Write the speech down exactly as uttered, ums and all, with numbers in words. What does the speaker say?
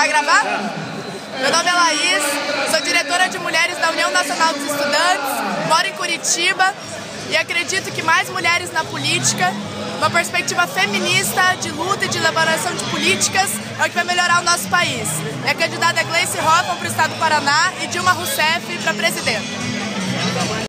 Vai gravar? Meu nome é Laís, sou diretora de Mulheres da União Nacional dos Estudantes, moro em Curitiba e acredito que mais mulheres na política, uma perspectiva feminista de luta e de elaboração de políticas é o que vai melhorar o nosso país. Minha candidata é Gleice Hoffmann para o estado do Paraná e Dilma Rousseff para presidente.